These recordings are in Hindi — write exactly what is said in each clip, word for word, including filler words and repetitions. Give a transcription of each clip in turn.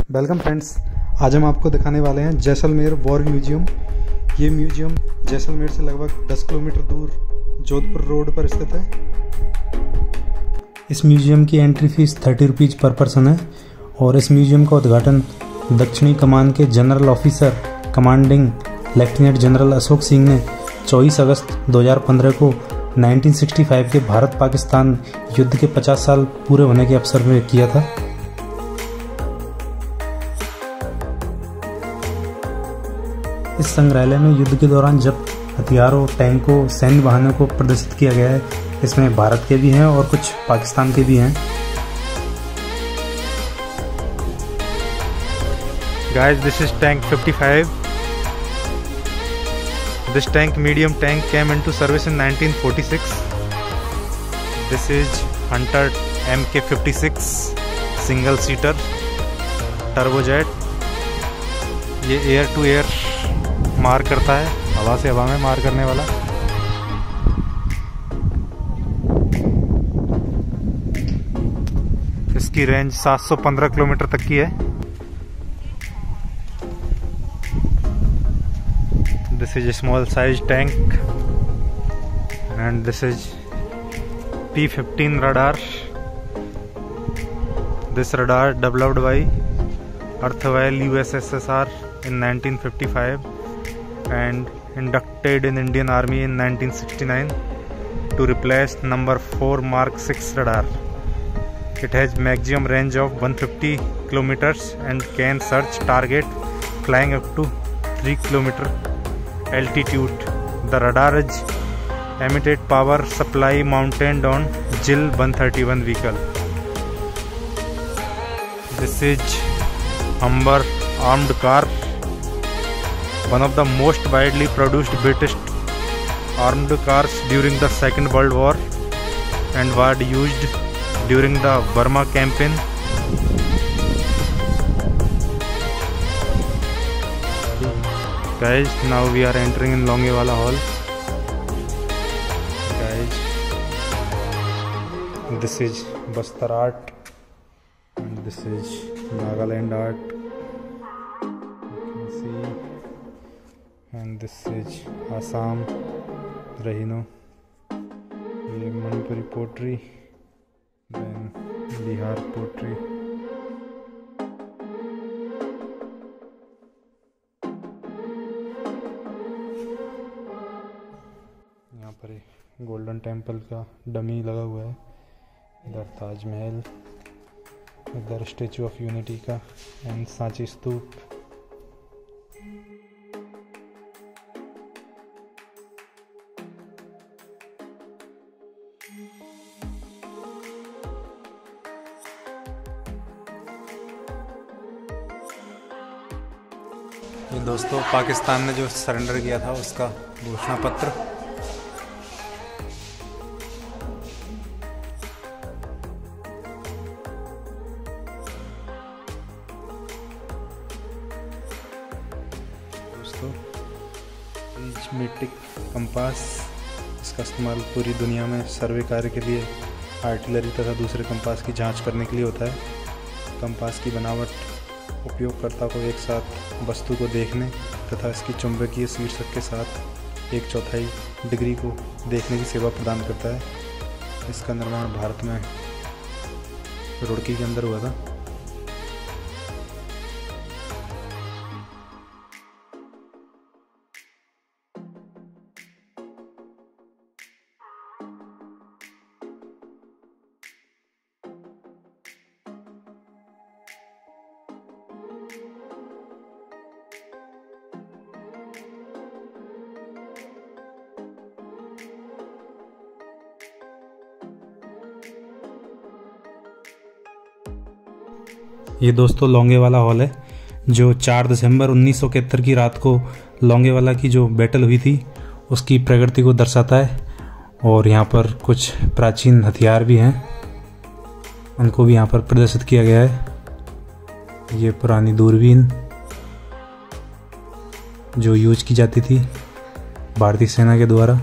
वेलकम फ्रेंड्स, आज हम आपको दिखाने वाले हैं जैसलमेर वॉर म्यूजियम। ये म्यूजियम जैसलमेर से लगभग दस किलोमीटर दूर जोधपुर रोड पर स्थित है। इस म्यूजियम की entry fee thirty rupees per person है और इस म्यूजियम का उद्घाटन दक्षिणी कमान के general officer commanding lieutenant general Ashok Singh ने चौबीस अगस्त दो हज़ार पंद्रह को उन्नीस सौ पैंसठ के भारत पाकिस्तान युद्ध के पचास साल पूरे होने के अवसर में किया था। इस संग्रहालय में युद्ध के दौरान जब हथियारों, टैंकों, सैन्य वाहनों को प्रदर्शित किया गया है। इसमें भारत के भी हैं और कुछ पाकिस्तान के भी हैं। Guys, this is tank fifty-five. This tank, medium tank, came into service in nineteen forty-six. This is Hunter M K fifty-six single seater turbojet. ये एयर टू एयर मार करता है, हवा से हवा में मार करने वाला। इसकी रेंज सात सौ पंद्रह किलोमीटर तक की है। This is a small size tank and this is P fifteen radar. This radar developed by Erstwhile U S S R in nineteen fifty-five and inducted in Indian Army in nineteen sixty-nine to replace number four Mark six radar. It has maximum range of one hundred fifty kilometers and can search target flying up to three kilometer altitude. The radar is emitted power supply mounted on J I L one thirty-one vehicle. This is Humber armed car, one of the most widely produced British armed cars during the Second World War and was used during the Burma campaign. Guys, now we are entering in Longewala Hall. Guys, this is Bastar art and this is Nagaland art. You can see, and this is Assam Rahino. ये Manipuri pottery, then Bihar pottery. यहाँ पर गोल्डन टेम्पल का डमी लगा हुआ है। इधर ताजमहल, इधर स्टेचू ऑफ यूनिटी का एंड सांची स्तूप। ये दोस्तों पाकिस्तान ने जो सरेंडर किया था उसका घोषणा पत्र। दोस्तों मेट्रिक कंपास, इसका इस्तेमाल पूरी दुनिया में सर्वे कार्य के लिए, आर्टिलरी तथा दूसरे कंपास की जांच करने के लिए होता है। कंपास की बनावट उपयोगकर्ता को एक साथ वस्तु को देखने तथा इसकी चुंबकीय शीर्षक के साथ एक चौथाई डिग्री को देखने की सेवा प्रदान करता है। इसका निर्माण भारत में रुड़की के अंदर हुआ था। ये दोस्तों लोंगेवाला हॉल है, जो चार दिसंबर उन्नीस सौ इकहत्तर की रात को लोंगेवाला की जो बैटल हुई थी उसकी प्रगति को दर्शाता है। और यहाँ पर कुछ प्राचीन हथियार भी हैं, उनको भी यहाँ पर प्रदर्शित किया गया है। ये पुरानी दूरबीन जो यूज की जाती थी भारतीय सेना के द्वारा,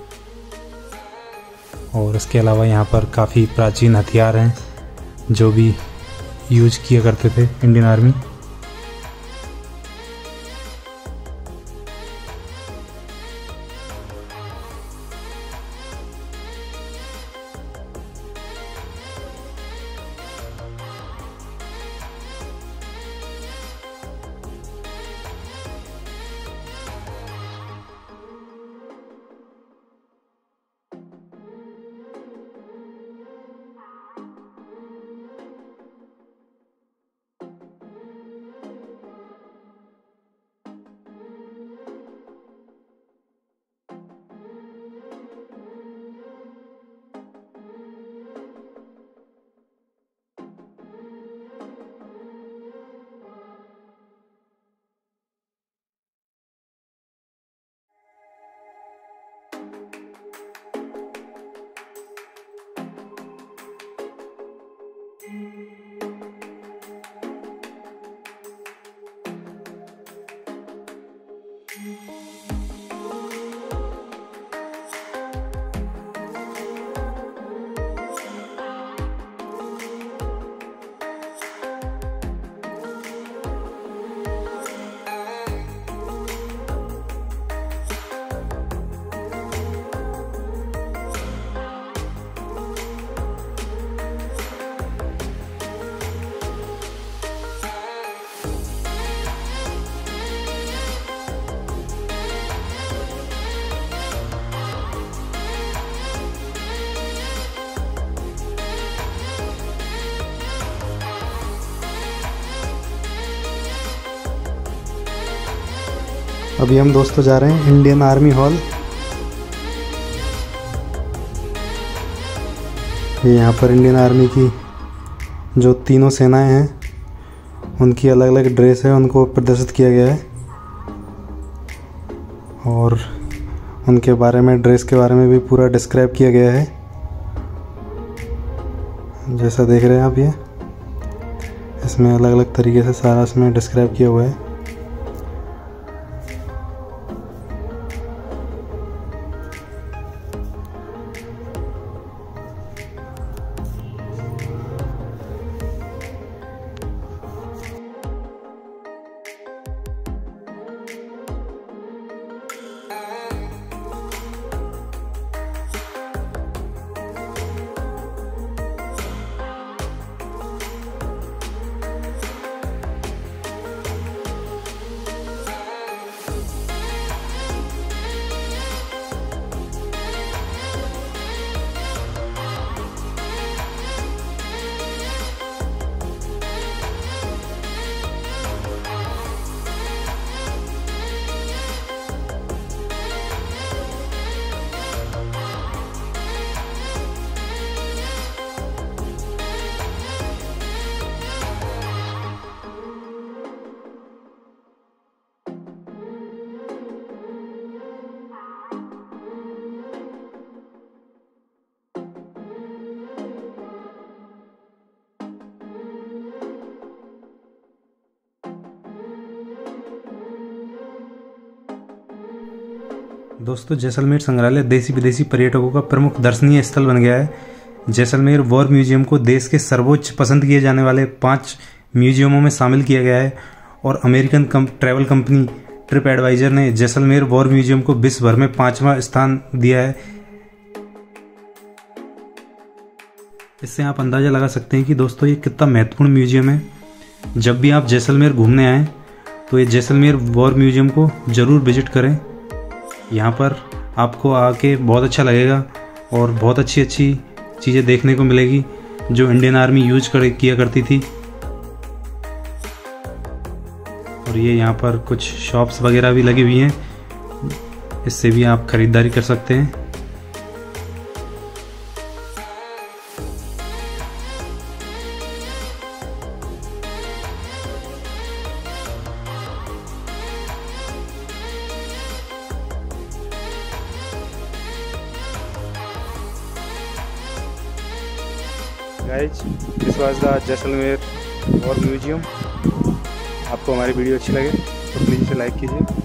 और इसके अलावा यहाँ पर काफ़ी प्राचीन हथियार हैं जो भी यूज किया करते थे इंडियन आर्मी। अभी हम दोस्तों जा रहे हैं इंडियन आर्मी हॉल। ये यहाँ पर इंडियन आर्मी की जो तीनों सेनाएं हैं उनकी अलग अलग ड्रेस है, उनको प्रदर्शित किया गया है और उनके बारे में, ड्रेस के बारे में भी पूरा डिस्क्राइब किया गया है। जैसा देख रहे हैं आप, ये इसमें अलग अलग तरीके से सारा इसमें डिस्क्राइब किया हुआ है। दोस्तों, जैसलमेर संग्रहालय देसी विदेशी पर्यटकों का प्रमुख दर्शनीय स्थल बन गया है। जैसलमेर वॉर म्यूजियम को देश के सर्वोच्च पसंद किए जाने वाले पांच म्यूजियमों में शामिल किया गया है और अमेरिकन कम, ट्रैवल कंपनी ट्रिप एडवाइजर ने जैसलमेर वॉर म्यूजियम को विश्व भर में पांचवा स्थान दिया है। इससे आप अंदाजा लगा सकते हैं कि दोस्तों ये कितना महत्वपूर्ण म्यूजियम है। जब भी आप जैसलमेर घूमने आएँ तो ये जैसलमेर वॉर म्यूजियम को ज़रूर विजिट करें। यहाँ पर आपको आके बहुत अच्छा लगेगा और बहुत अच्छी अच्छी चीज़ें देखने को मिलेगी जो इंडियन आर्मी यूज कर किया करती थी। और ये यहाँ पर कुछ शॉप्स वगैरह भी लगी हुई हैं, इससे भी आप खरीदारी कर सकते हैं। Guys, this was the Jaisalmer war museum. आपको हमारी वीडियो अच्छी लगे तो प्लीज़ इसे लाइक कीजिए।